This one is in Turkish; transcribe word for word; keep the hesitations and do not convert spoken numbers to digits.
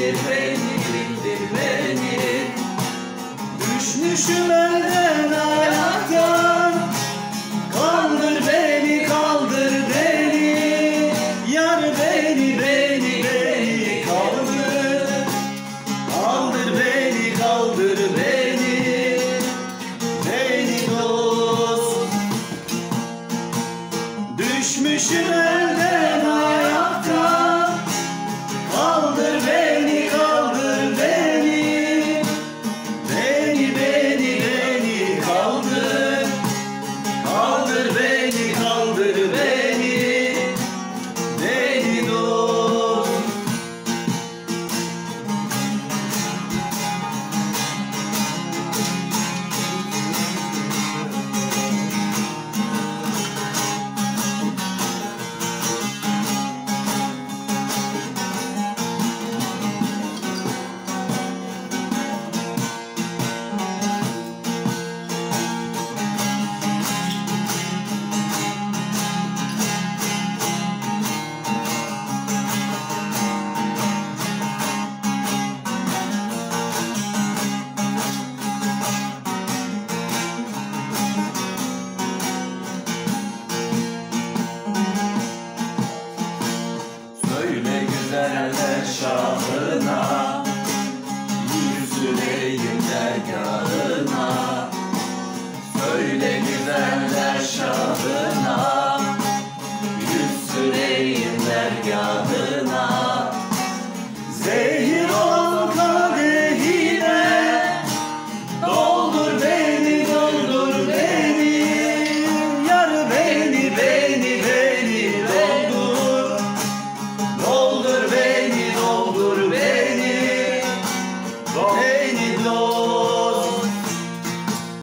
bildir beni, bildir beni. Düşmüşüm elden ayaktan, kaldır beni, kaldır beni. Yar beni, beni, beni kaldır. Kaldır beni, kaldır beni. Beni dost. Düşmüşüm elden ayaktan, kaldır beni, kaldır beni. Beni, beni, beni kaldır. Kaldır beni, kaldır beni. Beni dost. Söyle güzeller şahına, yüz süreyim dergahına. Söyle güzeller şahına, yüz süreyim dergahına. Zehir ol kadehine, doldur beni, doldur beni. Yar beni, beni, beni doldur. Doldur beni, doldur beni. Hey.